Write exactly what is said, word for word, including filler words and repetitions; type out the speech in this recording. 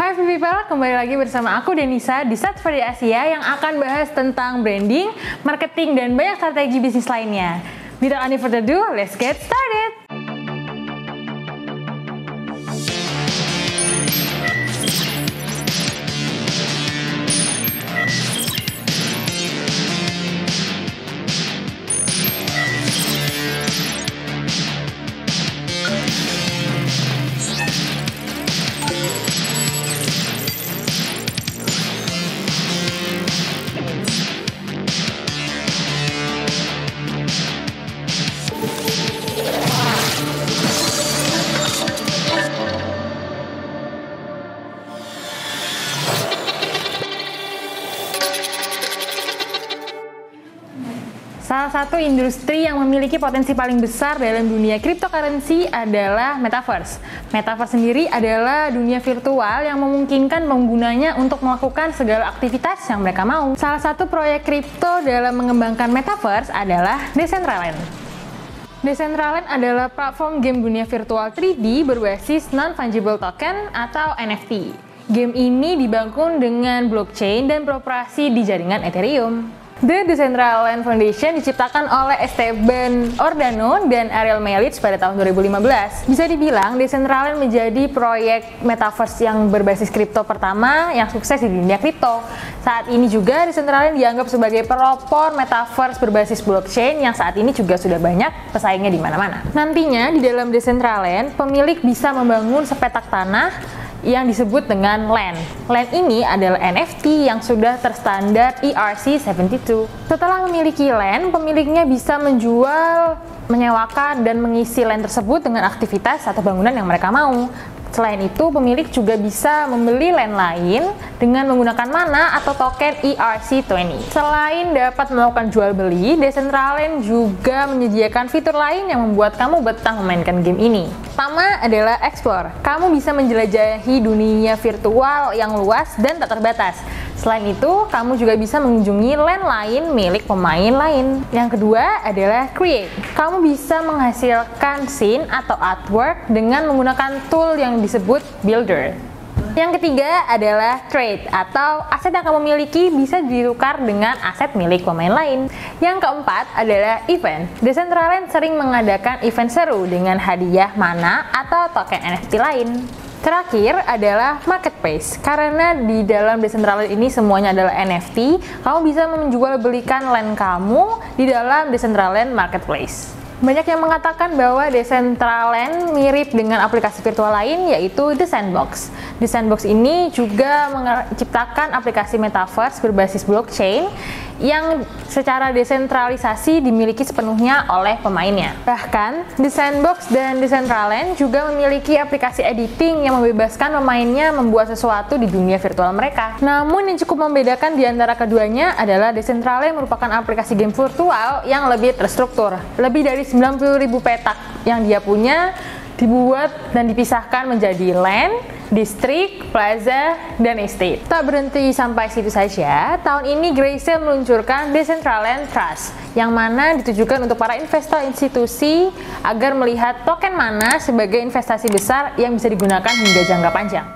Hai people, kembali lagi bersama aku Denisa di Search for the Asia yang akan bahas tentang branding, marketing, dan banyak strategi bisnis lainnya. Without any further ado, let's get started! Salah satu industri yang memiliki potensi paling besar dalam dunia cryptocurrency adalah Metaverse. Metaverse sendiri adalah dunia virtual yang memungkinkan penggunanya untuk melakukan segala aktivitas yang mereka mau. Salah satu proyek kripto dalam mengembangkan Metaverse adalah Decentraland. Decentraland adalah platform game dunia virtual tiga D berbasis non-fungible token atau N F T. Game ini dibangun dengan blockchain dan beroperasi di jaringan Ethereum. The Decentraland Foundation diciptakan oleh Esteban Ordano dan Ariel Melitz pada tahun dua ribu lima belas. Bisa dibilang, Decentraland menjadi proyek metaverse yang berbasis kripto pertama yang sukses di dunia kripto. Saat ini juga Decentraland dianggap sebagai pelopor metaverse berbasis blockchain yang saat ini juga sudah banyak pesaingnya di mana-mana. Nantinya di dalam Decentraland, pemilik bisa membangun sepetak tanah yang disebut dengan land. Land ini adalah N F T yang sudah terstandar E R C tujuh puluh dua. Setelah memiliki land, pemiliknya bisa menjual, menyewakan, dan mengisi land tersebut dengan aktivitas atau bangunan yang mereka mau. Selain itu, pemilik juga bisa membeli land lain dengan menggunakan mana atau token E R C dua puluh. Selain dapat melakukan jual beli, Decentraland juga menyediakan fitur lain yang membuat kamu betah memainkan game ini. Pertama adalah Explore. Kamu bisa menjelajahi dunia virtual yang luas dan tak terbatas. Selain itu, kamu juga bisa mengunjungi land lain milik pemain lain. Yang kedua adalah Create. Kamu bisa menghasilkan scene atau artwork dengan menggunakan tool yang disebut Builder. Yang ketiga adalah Trade, atau aset yang kamu miliki bisa ditukar dengan aset milik pemain lain. Yang keempat adalah Event. Decentraland sering mengadakan event seru dengan hadiah mana atau token N F T lain. Terakhir adalah Marketplace. Karena di dalam Decentraland ini semuanya adalah N F T, kamu bisa menjual belikan land kamu di dalam Decentraland Marketplace. Banyak yang mengatakan bahwa Decentraland mirip dengan aplikasi virtual lain, yaitu The Sandbox. The Sandbox ini juga menciptakan aplikasi metaverse berbasis blockchain yang secara desentralisasi dimiliki sepenuhnya oleh pemainnya. Bahkan, The Sandbox dan Decentraland juga memiliki aplikasi editing yang membebaskan pemainnya membuat sesuatu di dunia virtual mereka. Namun yang cukup membedakan di antara keduanya adalah Decentraland merupakan aplikasi game virtual yang lebih terstruktur. Lebih dari sembilan puluh ribu petak yang dia punya dibuat dan dipisahkan menjadi land, distrik, plaza, dan estate. Tak berhenti sampai situ saja, tahun ini Grayscale meluncurkan Decentraland Trust, yang mana ditujukan untuk para investor institusi agar melihat token mana sebagai investasi besar yang bisa digunakan hingga jangka panjang.